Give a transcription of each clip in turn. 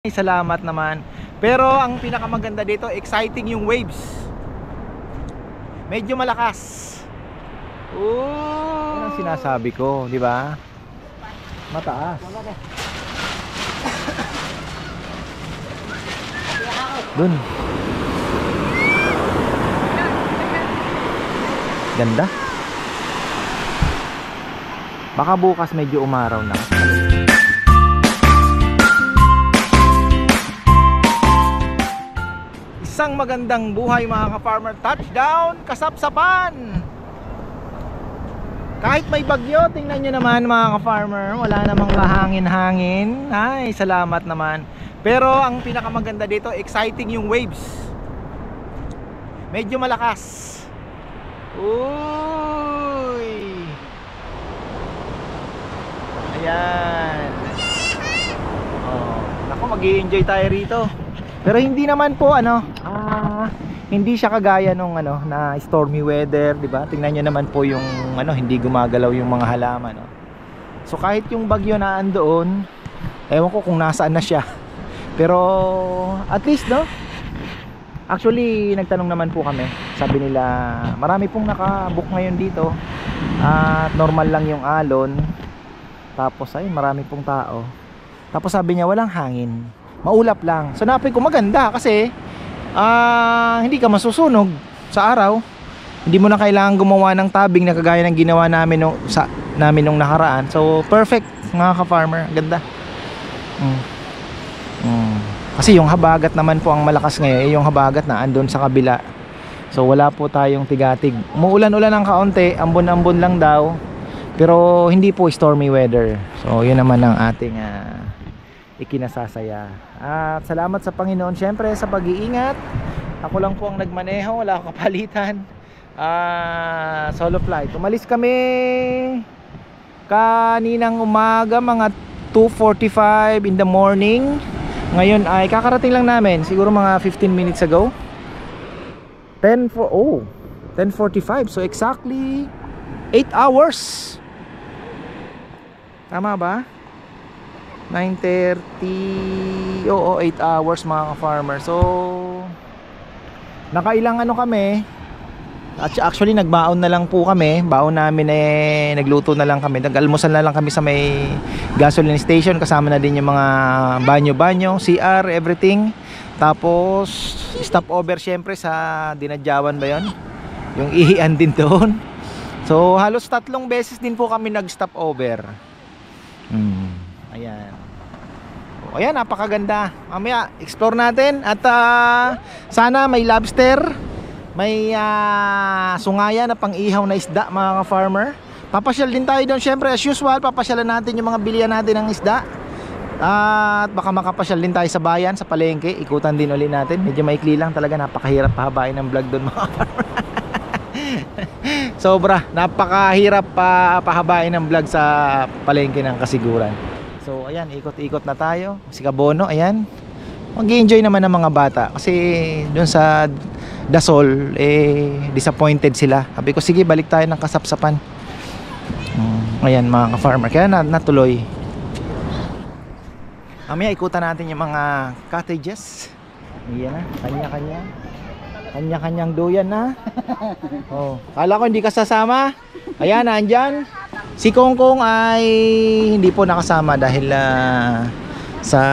Salamat naman. Pero ang pinakamaganda dito, exciting yung waves. Medyo malakas. Yan ang sinasabi ko, di ba? Mataas. Dun. Ganda. Baka bukas medyo umaraw na. Isang magandang buhay mga ka-farmer. Touchdown, Kasapsapan. Kahit may bagyo, tingnan nyo naman mga ka-farmer, wala namang kahangin-hangin. Ay, salamat naman. Pero ang pinakamaganda dito, exciting yung waves. Medyo malakas. Uy. Ayan. Oh, naku, mag-i-enjoy tayo rito. Pero hindi naman po hindi siya kagaya nung na stormy weather, 'di ba? Tingnan niyo naman po yung hindi gumagalaw yung mga halaman, no? So kahit yung bagyo na andoon, ewan ko kung nasaan na siya. Pero at least, no? Actually, nagtanong naman po kami. Sabi nila, marami pong naka-book ngayon dito. At normal lang yung alon. Tapos ay marami pong tao. Tapos sabi niya walang hangin. Maulap lang. So napin ko maganda kasi hindi ka masusunog sa araw. Hindi mo na kailangan gumawa ng tabing na kagaya ng ginawa namin nung nakaraan. So perfect mga ka-farmer. Ganda. Kasi yung habagat naman po ang malakas ngayon. Yung habagat na andun sa kabila. So wala po tayong tigatig. Umuulan-ulan ng kaunti. Ambon-ambon lang daw. Pero hindi po stormy weather. So yun naman ang ating ikinasasaya. At salamat sa Panginoon syempre sa pag-iingat. Ako lang po ang nagmaneho, wala akong kapalitan. Solo flight. Umalis kami kaninang umaga mga 2:45 in the morning. Ngayon ay kakarating lang namin siguro mga 15 minutes ago. 10:45. So exactly 8 hours. Tama ba? 9:30. Oo, 8 hours mga ka-farmer. So nakailang kami. Actually nagbaon na lang po kami. Baon namin nagluto na lang kami. Nag-almusal na lang kami sa may gasoline station. Kasama na din yung mga banyo-banyo, CR, everything. Tapos stop over syempre sa Dinadyawan ba yun? Yung ihian din doon. So halos 3 beses din po kami nag-stop over. Ayan. Ayan, napakaganda. Mamaya, explore natin. At sana may lobster, may sungaya na pang-ihaw na isda mga ka-farmer. Papasyal din tayo doon. Syempre, as usual, papasyalan natin yung mga bilihan natin ng isda. At baka makapasyal din tayo sa bayan, sa palengke. Ikutan din ulit natin. Medyo maikli lang talaga. Napakahirap pahabain ng vlog doon mga ka-farmer. Sobra, napakahirap pahabain ng vlog sa palengke ng Kasiguran. So ayan, ikot-ikot na tayo. Si Kabono, ayan. Mag-i-enjoy naman ng mga bata. Kasi dun sa Dasol, disappointed sila. Sabi ko, sige, balik tayo ng Kasapsapan. Ayan mga ka-farmer. Kaya natuloy. Mamaya ikutan natin yung mga cottages. Ayan na, kanya-kanya. Kanya-kanyang duyan na. Kala ko hindi ka sasama. Ayan, andyan. Si Kongkong ay hindi po nakasama dahil sa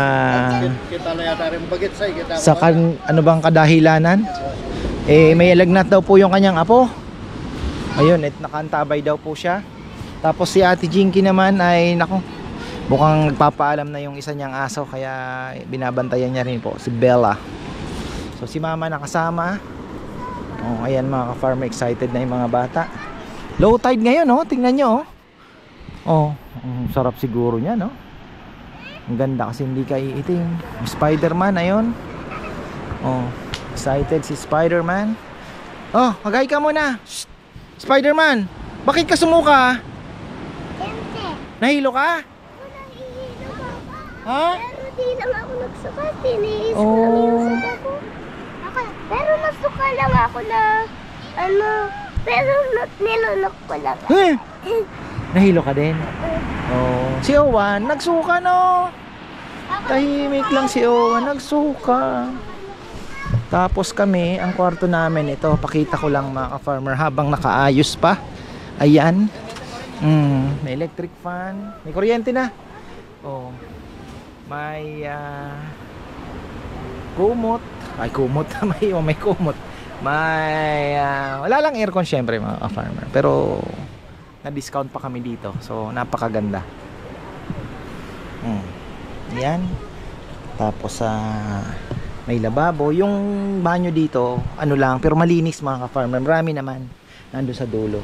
ano bang kadahilanan. May lagnat daw po yung kanyang apo. Ayun, nakantabay daw po siya. Tapos si Ate Jinky naman ay mukhang nagpapaalam na yung isa niyang aso, kaya binabantayan niya rin po si Bella. So si mama nakasama. Ayan mga ka-farmer, excited na yung mga bata. Low tide ngayon, tingnan nyo. Sarap siguro niya, no? Ang ganda kasi hindi ka iitim. Spider-Man, ayun. Excited si Spider-Man. Magay ka muna. Shh! Spider-Man, bakit ka sumuka? Nahilo ka? Nahihilo ako. Ha? Pero di lang ako nagsuka. Tiniis ko lang yung suka ko. Pero nasuka lang ako na pero nilunok ko lang. Nahilo ka din? Si Owan, nagsuka no? Tahimik lang si Owa, nagsuka. Tapos kami, ang kwarto namin ito, pakita ko lang mga ka-farmer habang nakaayos pa. Ayan. May electric fan, may kuryente na. Oh. May kumot. Ay kumot, may kumot. May wala lang aircon syempre mga ka-farmer. Pero na-discount pa kami dito. So napakaganda. Yan. Tapos may lababo. Yung banyo dito, ano lang, pero malinis mga ka-farmer. Marami naman nando sa dulo.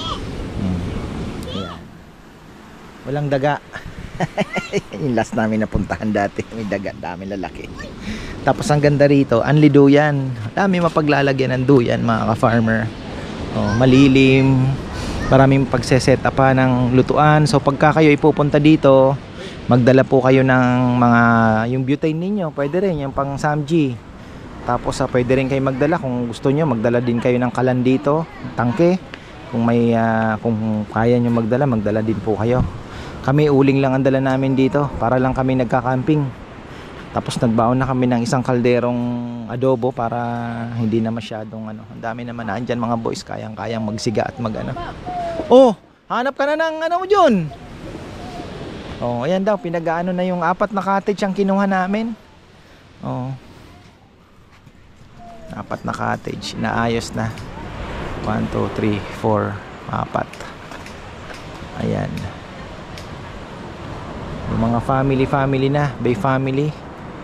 Yan. Walang daga. Yung last namin napuntahan dati, may daga, dami lalaki. Tapos ang ganda rito, anli duyan. Dami mapaglalagyan ng duyan mga ka-farmer. Malilim. Maraming pagseset pa ng lutuan. So pagka kayo ipupunta dito, magdala po kayo ng mga yung butane ninyo, pwede rin yung pang samji. Tapos pwede rin kayo magdala kung gusto nyo, magdala din kayo ng kalan dito, tangke. Kung may kung kaya nyo magdala din po kayo. Kami uling lang ang dala namin dito para lang kami nagka-camping. Tapos nagbaon na kami ng isang kalderong adobo para hindi na masyadong ang dami naman na andyan mga boys, kayang-kayang magsiga at Oh, hanap ka na ng mo dyan. Ayan daw, pinag-aano na yung 4 na cottage ang kinuha namin. 4 na cottage, inaayos na. 1, 2, 3, 4, 4. Ayan. Yung mga family na, Bay family.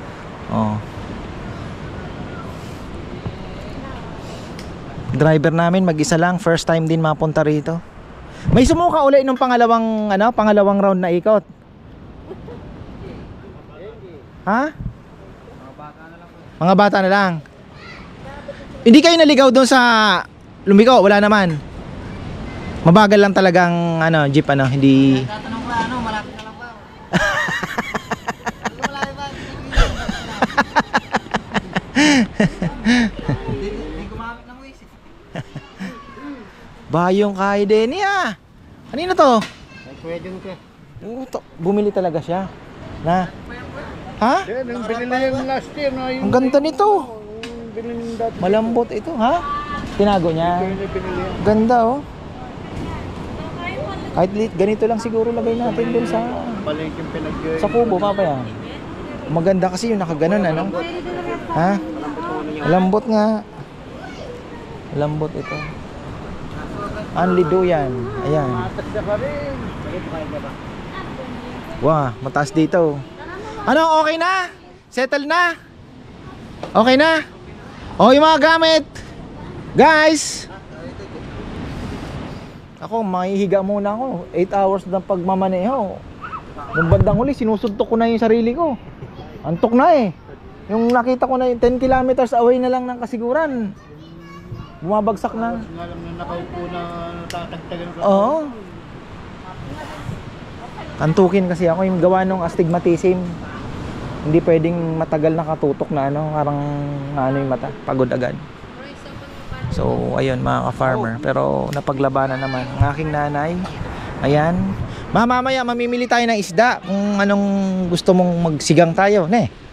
Driver namin mag-isa lang, first time din mapunta rito. May sumuka uli nung pangalawang round na ikot. Ha? Mga bata na lang. Hindi kayo naligaw doon sa lumiko, wala naman. Mabagal lang talagang jeep hindi. Tatanong ko malapit na lang ba? Malayo ba? Hindi gumamit ng Waze. Bayong kay Denny Kanino to? Kuya Jun ko. Bumili talaga siya. Na? Ha? Yung binili yung last year na yung Ang ganda nito. Malambot ito, ha? Tinago niya. Ganda Kahit ganito lang siguro lagay natin dun sa kubo, papaya. Maganda kasi yung nakaganon, Ha? Malambot nga. Malambot ito. Anli duyan. Ayan. Wah, mataas dito. Ano, okay na? Settle na? Okay na? Yung mga gamit. Guys. Ako, mahihiga muna ako. 8 hours na pagmamaneho. Nung bandang huli, sinusuntok ko na yung sarili ko. Antok na Yung nakita ko na yung 10 kilometers away na lang ng kasiguran. Bumabagsak na. Nakaupo na natatagtagan ko. Oo. Antukin kasi ako yung gawa ng astigmatism. Hindi pwedeng matagal nakatutok na parang yung mata, pagod agad. So ayun mga ka-farmer, pero napaglabanan naman ang aking nanay. Ayan. Mamaya mamimili tayo ng isda kung anong gusto mong magsigang tayo,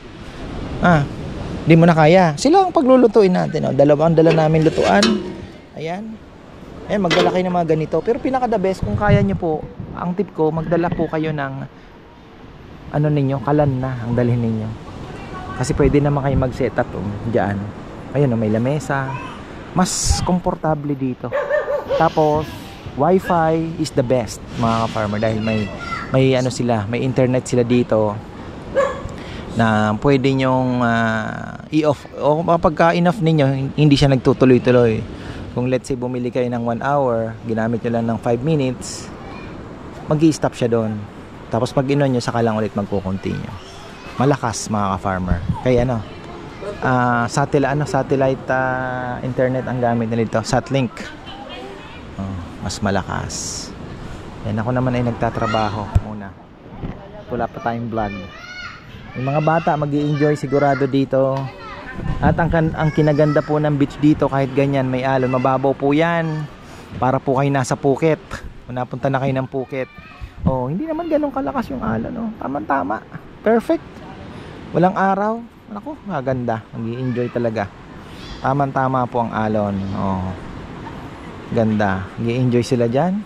Di mo na kaya. Sila ang paglulutuin natin, Dala namin lutuan. Ayan. Magdala kayo ng mga ganito. Pero pinaka the best kung kaya nyo po, ang tip ko, magdala po kayo ng kalan na ang dalhin ninyo. Kasi pwede naman kayo mag-setup diyan. Ayun, may lamesa. Mas komportable dito. Tapos Wi-Fi is the best mga farmer dahil may may internet sila dito na pwede nyong i-off o kapag enough ninyo hindi siya nagtutuloy-tuloy. Kung let's say bumili kayo ng 1 hour, ginamit nyo lang ng 5 minutes, mag-i-stop siya doon. Tapos pag inon nyo, saka lang ulit magko-continue. Malakas mga ka-farmer. Kaya satellite internet ang gamit nila dito, Satlink. Mas malakas. Yan, ako naman ay nagtatrabaho muna. Wala pa tayong vlog. Yung mga bata mag-i-enjoy sigurado dito. At ang kinaganda po ng beach dito, kahit ganyan may alon, mababaw po yan. Para po kayo nasa Phuket. Kung napunta na kayo ng Phuket, hindi naman ganun kalakas yung alon, Tama-tama. Perfect. Walang araw. Naku, maganda. Mag-i-enjoy talaga. Tama-tama po ang alon. Oh. Ganda. Mag-i-enjoy sila dyan.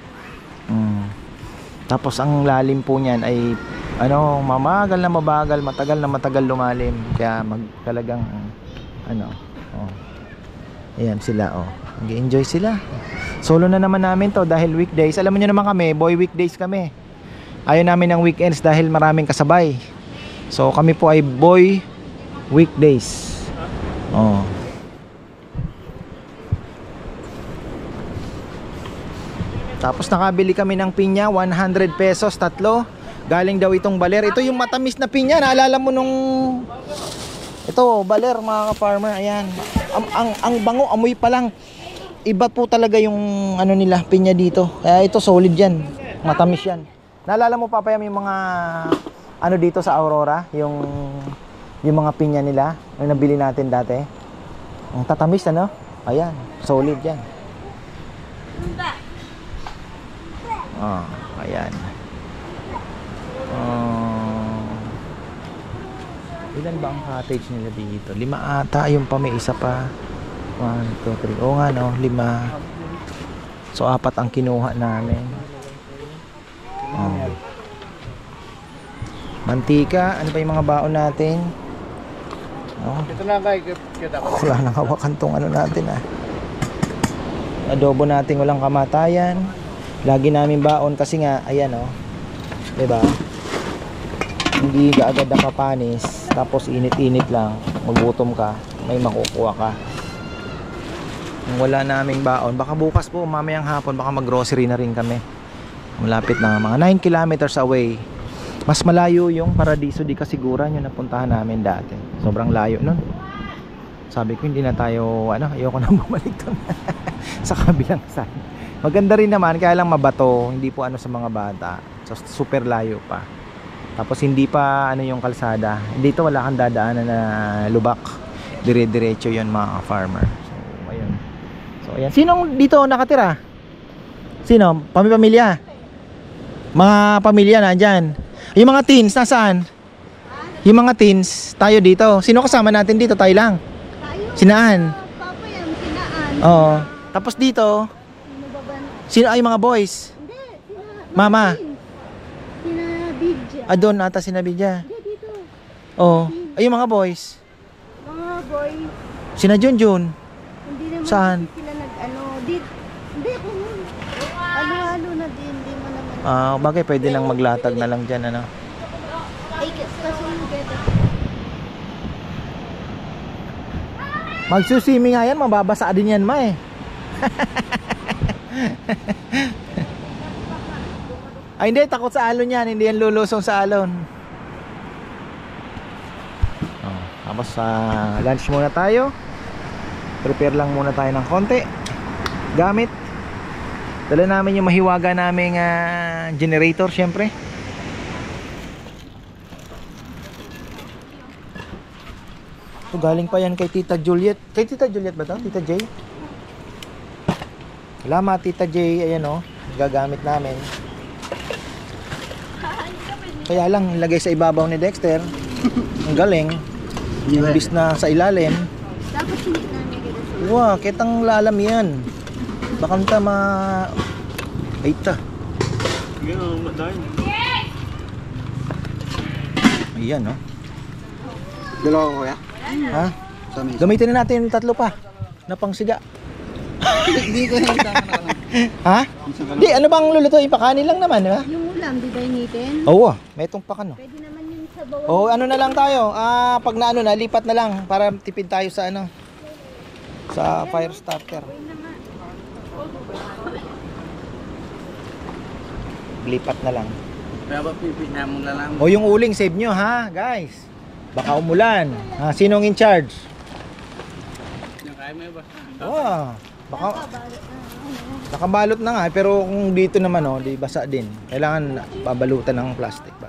Tapos ang lalim po niyan ay ano, mamagal na mabagal, matagal na matagal lumalim. Kaya talagang ano, oh. Ayan sila, oh. Mag-i-enjoy sila. Solo na naman namin to dahil weekdays. Alam niyo naman kami, boy weekdays kami. Ayaw namin ng weekends dahil maraming kasabay. So kami po ay boy weekdays. Oh. Tapos nakabili kami ng pinya, 100 pesos, tatlo. Galing daw itong baler. Ito yung matamis na pinya. Naalala mo nung ito, baler mga ka-farmer. Ayan. Ang bango, amoy pa lang. Iba po talaga yung ano nila, pinya dito. Kaya ito solid yan. Matamis yan. Naalala mo Papayam yung mga ano dito sa Aurora, yung mga pinya nila, yung nabili natin dati. Ang tatamis ano? Ayan, solid yan. Oh, ayan. Ilan ba ang cottage nila dito? 5 ata, yung pa may isa pa. 1, 2, 3. Oo nga no, 5. So 4 ang kinuha namin. Mantika, ano pa yung mga baon natin? Ito na guys, kita ko. Wala nang hawakan tong ano natin adobo natin walang kamatayan. Lagi namin baon kasi nga ayan diba? Hindi agad nakapanis. Tapos init-init lang. Magutom ka, may makukuha ka. Kung wala naming baon, baka bukas po mamayang hapon baka mag-grocery na rin kami. Malapit na mga 9 kilometers away. Mas malayo yung Paradiso di Kasiguran yung napuntahan namin dati. Sobrang layo nun. Sabi ko hindi na tayo ayoko na bumalik doon. Sa kabilang side. Maganda rin naman kaya lang mabato, hindi po sa mga bata. So, super layo pa. Tapos hindi pa yung kalsada. Dito wala kang dadaanan na lubak. Dire-diretso 'yon mga farmer. So ayun. So ayan. Sinong dito nakatira? Sino? Pamilya. Mga pamilya nandiyan. Yung mga teens nasaan? Yung mga teens tayo dito. Sino kasama natin dito? Tayo lang. Sinaan? Papayam, sinaan. Oo. Tapos dito, sino ay mga boys? Hindi, Mama. Sina Bidja. Doon ata sinabidya. Hindi, dito. Oo. Ay yung mga boys. Mga boy, Sina Junjun. hindi naman Saan? sila hindi kung ano na din, hindi mo naman. Bagay pwede lang maglatag na lang dyan Ay, kasi yung geta. Magsusimi nga yan, mababasa din yan Ay hindi, takot sa alon yan. Hindi yan lulusong sa alon. Tapos lunch muna tayo. Prepare lang muna tayo ng konti gamit. Dala namin yung mahiwaga naming generator syempre. So galing pa yan kay Tita Juliet. Kay Tita Juliet ba to? Tita J? Salamat Tita J. Ayan gagamit namin. Kaya lang ilagay sa ibabaw ni Dexter. Ang galing. Imbis na sa ilalim. Dapat hindi namin gano'n. Wow, kitang lalam yan. Bakanta ay ta. Ayan Dalawa ko kaya? Ha? Gamitin na natin yung 3 pa na pangsiga. Hindi ko na Ha? Di, ano bang lulutuin pa? Kanin lang naman, di ba? Yung ulam, di ba initin? Oo, may itong pakan Pwede naman yung sa bawang. Oh, ano na lang tayo? Pag na lipat na lang para tipid tayo sa sa fire starter. Lipat na lang. Kaya ba pipina mo na lang? O yung uling save nyo ha, guys. Baka umulan. Sinong in charge? Yung kaya mo ba? Baka nakabalot na nga pero kung dito naman di basa din. Kailangan babalutan ng plastic ba.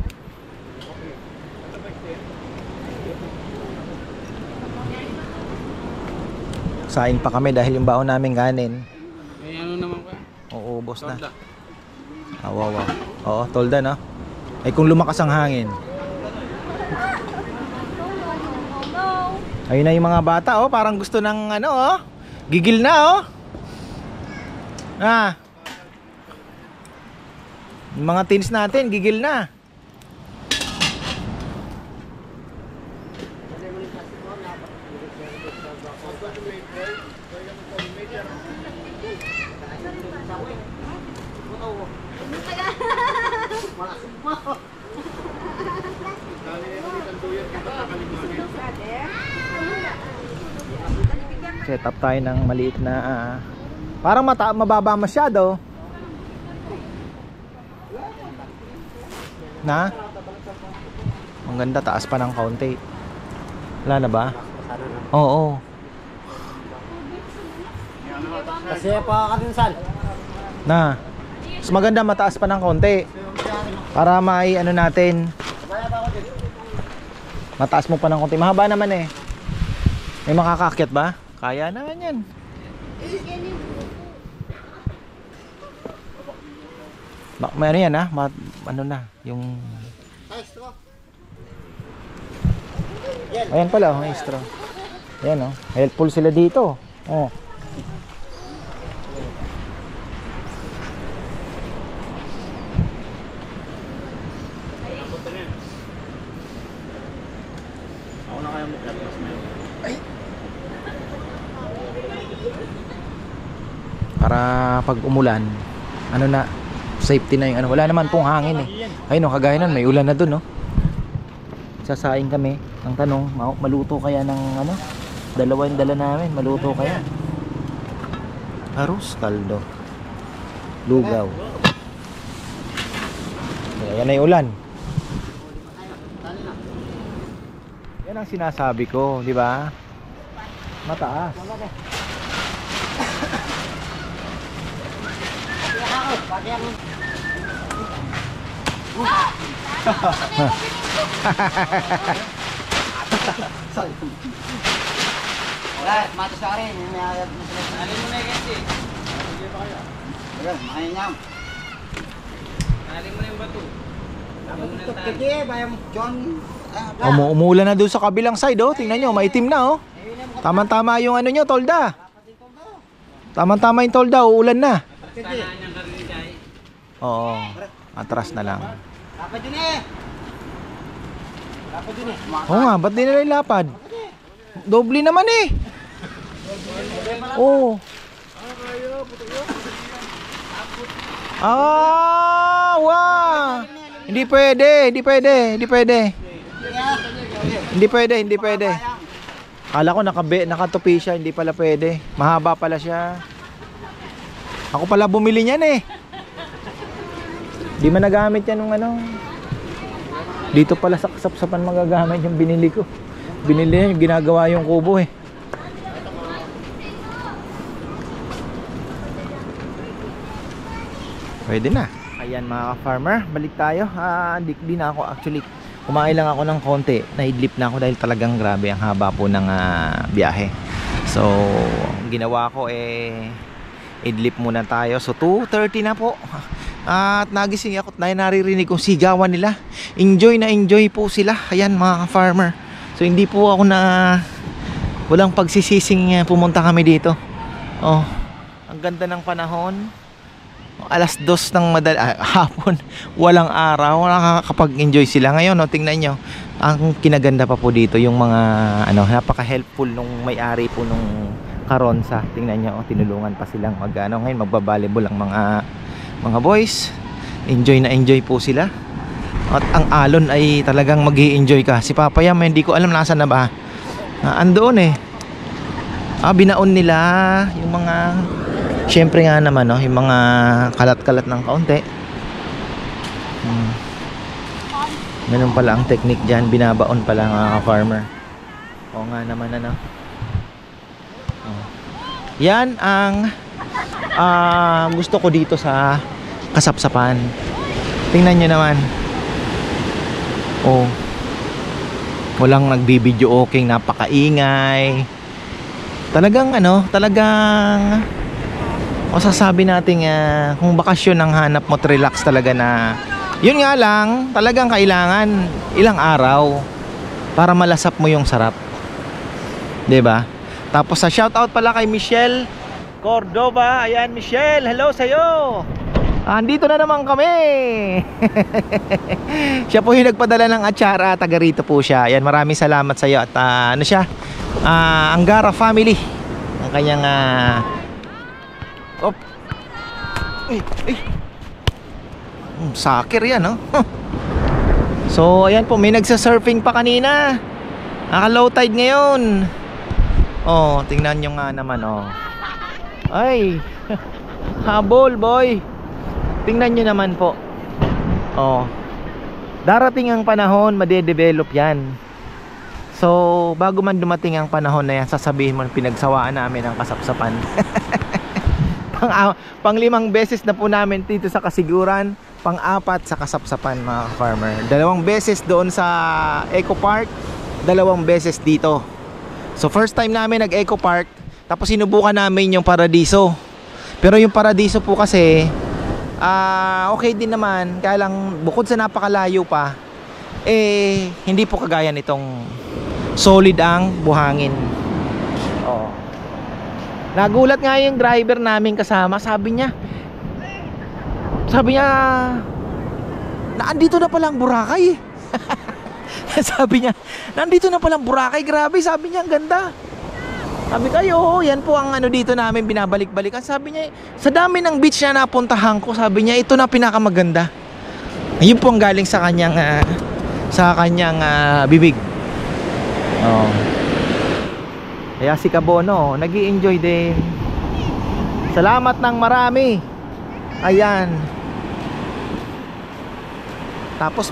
Sain pa kami dahil yung baon namin kanin. Eh ano naman ba? Uubos na. Wow. Oo, tolda Ay kung lumakas ang hangin. Ayun na yung mga bata, oh, parang gusto ng ano, oh. Gigil na, oh. Ah. Yung mga teens natin, gigil na. Set up tayo ng maliit na parang mababa masyado. Na? Ang ganda, taas pa ng kaunti. Wala na ba? Oo. Kasi pa kadinsan. Na. Mas maganda mataas pa ng kaunti. Para may ano natin. Mataas mo pa ng kaunti. Mahaba naman eh. May makakakyat ba? Kaya naman yan. May ano yan ha? Ano na? Yung... Ayan pala, may straw. Ayan oh. Helpful sila dito. Oh. Ako na kaya mag-atlas na yun. Para pag umulan, ano na, safety na yung ano. Wala naman pong hangin eh. Ayun no, kagaya nun, may ulan na dun no. Sasaing kami. Ang tanong, maluto kaya ng ano? Dalawa yung dala namin, maluto kaya? Arroz, kaldo, lugaw. Ayan na yung ulan. Yan ang sinasabi ko, di ba? Mataas. Wala, matos ka rin. May ayat na sila. Alin mo na yung kasi. Ayan, makanyam. Alin mo na yung bato. Kiki, bayang John. Umuulan na doon sa kabilang side oh. Tingnan nyo, maitim na oh. Tama-tama yung ano nyo, tolda. Tama-tama yung tolda, uulan na. Oo, atras na lang. Lapad yun eh. Lapad yun eh. Oo nga, ba't di nila ilapad? Doble naman eh. Oo. Ah, wow. Hindi pwede, hindi pwede, hindi pwede. Hindi pwede, hindi pwede. Kala ko nakatupi siya, hindi pala pwede. Mahaba pala siya. Ako pala bumili niyan eh. Di man nagamit yan nung ano. Dito pala sa kasapsapan magagamit yung binili ko. Binili yung ginagawa yung kubo eh. Pwede na. Ayan mga ka-farmer, balik tayo. Di na ako actually. Kumain lang ako ng konti. Naidlip na ako dahil talagang grabe ang haba po ng biyahe. So, ginawa ko eh idlip muna tayo. So 2:30 na po. At nagising ako at naririnig kong sigawan nila. Enjoy na enjoy po sila. Ayan mga ka-farmer. So hindi po ako walang pagsisising pumunta kami dito. Oh, ang ganda ng panahon. Alas 2 ng hapon, walang araw, nakakapag-enjoy sila. Ngayon, no, tingnan nyo, ang kinaganda pa po dito yung mga napaka-helpful nung may-ari po nung Karonsa. Tingnan nyo, tinulungan pa silang ngayon magbabalibol ang mga boys. Enjoy na enjoy po sila. At ang alon ay talagang mag-i-enjoy ka. Si Papa Yam, hindi ko alam nasaan na ba. Andoon eh. Binaon nila yung mga, syempre nga naman no, yung mga kalat-kalat ng kaunti. Ganun pala ang technique dyan. Binabaon pala mga ka-farmer. Oo nga naman ano. Yan ang gusto ko dito sa Kasapsapan. Tingnan nyo naman. Oh, walang nagbibideo okay, napakaingay. Talagang talagang masasabi natin kung bakasyon ang hanap mo, relax talaga na. Yun nga lang, talagang kailangan ilang araw para malasap mo yung sarap. 'Di ba? Tapos sa shoutout pala kay Michelle Cordova. Ayan, Michelle, hello sa'yo. Andito na naman kami. Siya po yung nagpadala ng atsara, taga rito po siya. Ayan, maraming salamat sa iyo. At ano siya? Angara family. Ang kanyang op. Ay. Soccer yan, no? So, ayan po, may nagsa-surfing pa kanina. Naka-low tide ngayon. Oh, tingnan nyo nga naman, oh. Ay, habol, boy. Tingnan nyo naman po. Oh, darating ang panahon, madedevelop yan. So, bago man dumating ang panahon na yan, sasabihin mo, pinagsawaan namin ang kasapsapan. Pang-5 beses na po namin dito sa Kasiguran, pang-4 sa kasapsapan, mga farmer. 2 beses doon sa Eco Park, 2 beses dito. So, first time namin nag-Eco Park, tapos sinubukan namin yung Paradiso. Pero yung Paradiso po kasi okay din naman, kaya lang bukod sa napakalayo pa, hindi po kagaya nitong solid ang buhangin. Oh. Nagulat nga yung driver namin kasama, sabi niya naandito na palang Boracay. Sabi niya, nandito na palang Boracay, grabe, sabi niya, ang ganda. Sabi kayo, yan po ang dito namin binabalik-balikan. Sabi niya, sa dami ng beach na napuntahan ko, sabi niya, ito na pinakamaganda. Ayun po ang galing sa kanyang bibig. Oh. Kaya si Kabono, nag-i-enjoy din. Salamat ng marami. Ayan. Tapos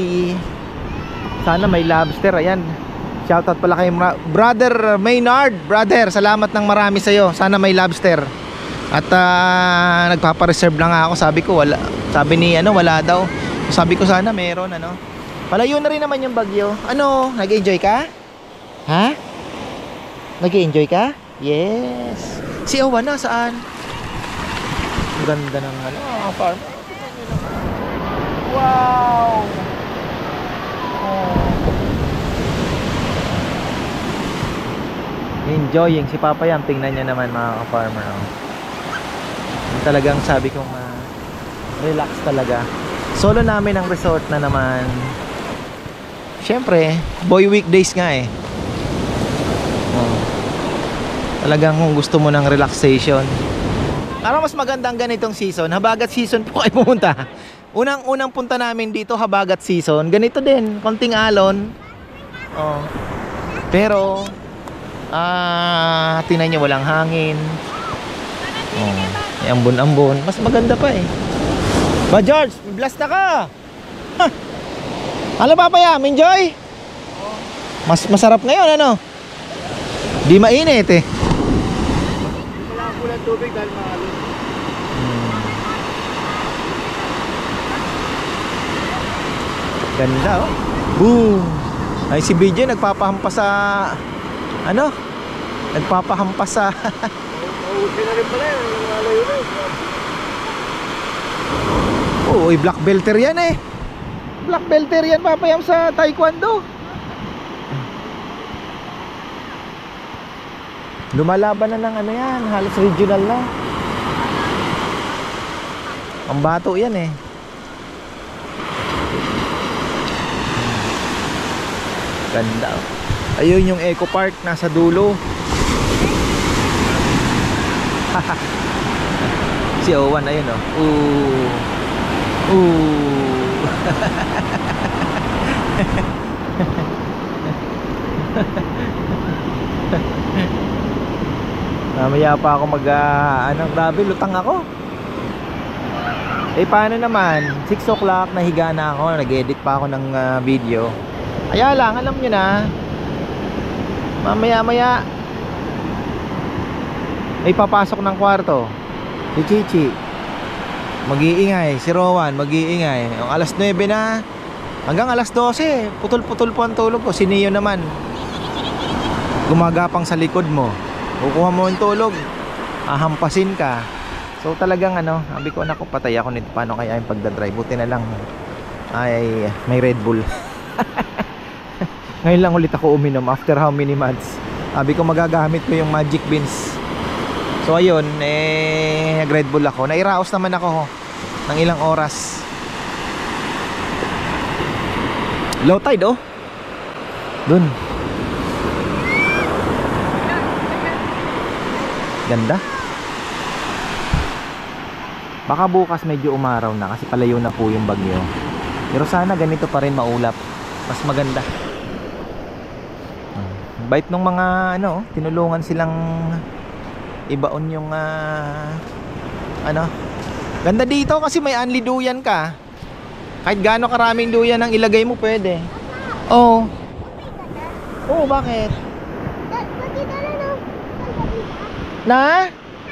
sana may lobster. Ayan. Shoutout pala kay Brother Maynard. Brother, salamat ng marami sa'yo. Sana may lobster. At nagpapareserve lang ako. Sabi ko wala. Sabi ni wala daw. Sabi ko sana meron Palayo na rin naman yung bagyo. Nag-enjoy ka? Ha? Nag-enjoy ka? Yes. Si Owen saan? Ang ganda ng farm. Wow. Enjoying si Papa Yam. Tingnan niya naman, mga farmer. Talagang sabi ko relax talaga. Solo namin ang resort na naman. Siyempre, boy weekdays nga Talagang kung gusto mo ng relaxation. Parang mas maganda ang ganitong season. Habagat season po kayo pumunta. Unang punta namin dito, habagat season. Ganito din, konting alon. Pero tingnan nyo, walang hangin. May ambon-ambon. Mas maganda pa Ba George, blast na ka. Ano Papa Yam, enjoy? Mas masarap ngayon Di mainit Wala po ng tubig dahil maalon. Ganda Boom. Ay si BJ nagpapahampas sa nagpapahampas sa Mauwi na rin pala malayo na black belter yan Black belter yan, Papa Yam, sa taekwondo. Lumalaban na ng yan, halos regional na. Ang bato yan Ganda Ayun yung Eco Park, nasa dulo. Si Owen, ayun Mamaya pa ako grabe, lutang ako. Paano naman 6 o'clock, nahiga na ako, nag-edit pa ako ng video. Kaya lang, alam nyo na, mamaya may papasok ng kwarto si Chichi, mag-iingay. Si Rowan, mag-iingay. Yung alas 9 na, hanggang alas 12, putol-putol po ang tulog ko. Si Neo naman, gumagapang sa likod mo. Kukuha mo yung tulog, ahampasin ka. So talagang sabi ko, naku, patay ako nito. Paano kaya yung pagdadrive? Buti na lang ay may Red Bull. Ngayon lang ulit ako uminom after how many months. Sabi ko magagamit ko yung magic beans. So ayun, nag-Red Bull ako. Nairaos naman ako ng ilang oras. Low tide oh. Dun. Ganda. Baka bukas medyo umaraw na kasi palayo na po yung bagyo. Pero sana ganito pa rin maulap. Mas maganda. Bait nung mga ano, tinulungan silang ibaon yung ano. Ganda dito kasi may unli duyan ka. Kahit gaano karaming duyan ang ilagay mo pwede. Oo. Oo, bakit? Na?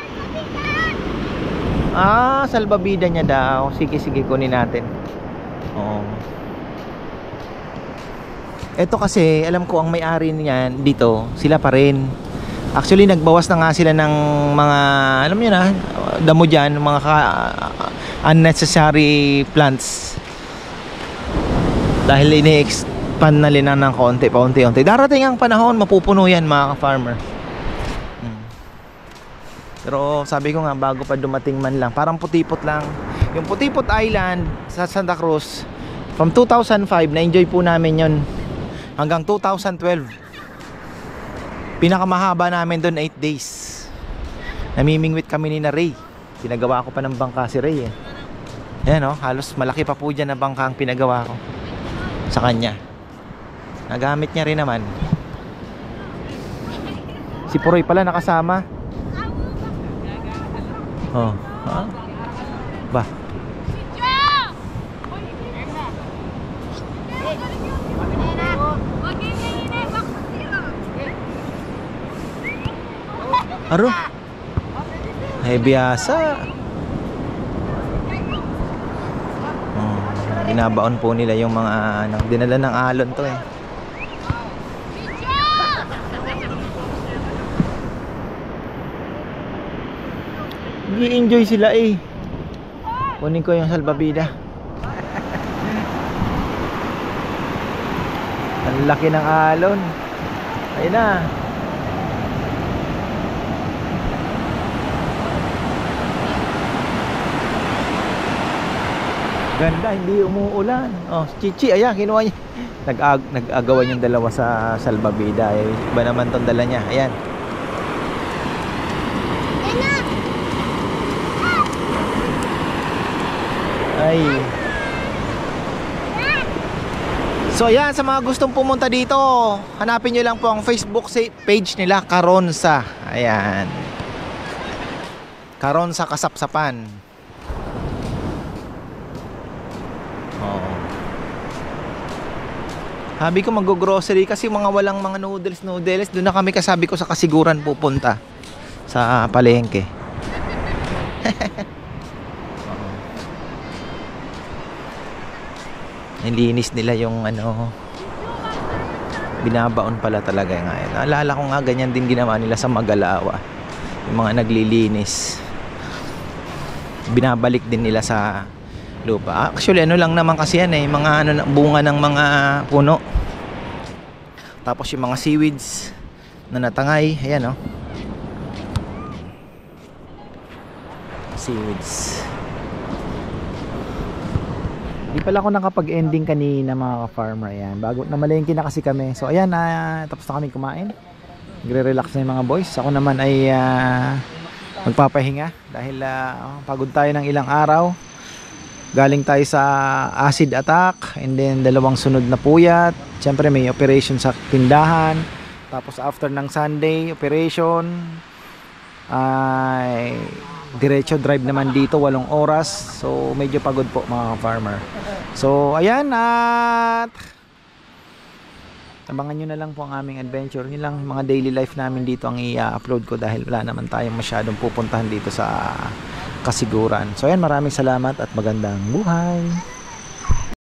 Salbabida niya daw. Sige, sige, kunin natin. Oo. Ito kasi, alam ko ang may-ari niyan dito, sila pa rin. Actually, nagbawas na nga sila ng mga, alam niyo na, damo dyan, mga unnecessary plants. Dahil ini-expand na nila ng konti, paunti-unti. Darating ang panahon, mapupuno yan mga ka-farmer. Pero sabi ko nga, bago pa dumating man lang, parang Putipot lang. Yung Putipot Island sa Santa Cruz, from 2005, na-enjoy po namin yun hanggang 2012. Pinakamahaba namin doon 8 days. Namimingwit kami ni na Ray. Pinagawa ko pa ng bangka si Ray eh. Ayan oh, halos malaki pa po dyan na bangka ang pinagawa ko sa kanya. Nagamit niya rin naman. Si Puroy pala nakasama. Oh, ha? Ba? Aro? Ay biyasa. Oh, binabaon po nila yung mga ano, dinala ng alon to eh. Nag-i-enjoy sila eh. Kunin ko yung salbabida. Ang laki ng alon. Ayun na. Ganda, hindi umuulan. Oh, Chichi, ayan, kinuha niya. Nag-agawan yung dalawa sa salbabida. Iba naman tong dala niya. Ayan. Ay. So ayan, sa mga gustong pumunta dito, hanapin nyo lang po ang Facebook page nila, Karonsa. Ayan, Karonsa Kasapsapan. Oh. Sabi ko mag-grocery kasi mga walang mga noodles. Doon na kami, kasabi ko sa Kasiguran pupunta sa palengke. Nilinis nila yung ano, binabaon pala talaga ngayon. Naalala ko nga ganyan din ginawa nila sa Magalawa. Yung mga naglilinis, binabalik din nila sa lupa. Actually ano lang naman kasi yan eh, mga ano, bunga ng mga puno. Tapos yung mga seaweeds na natangay, ayan oh. Seaweeds. Di pala ako nakapag-ending kanina mga ka-farmer. Ayan, bago namalengke na kasi kami. So ayan, tapos na kami kumain. Nagre-relax na yung mga boys. Ako naman ay magpapahinga dahil pagod tayo ng ilang araw. Galing tayo sa acid attack, and then 2 sunod na puyat. Siyempre may operation sa tindahan. Tapos after ng Sunday operation, ay diretso drive naman dito 8 oras. So medyo pagod po mga farmer. So ayan, at abangan nyo na lang po ang aming adventure. Yun lang, mga daily life namin dito ang i-upload ko dahil wala naman tayong masyadong pupuntahan dito sa Kasiguran. So ayan, maraming salamat at magandang buhay.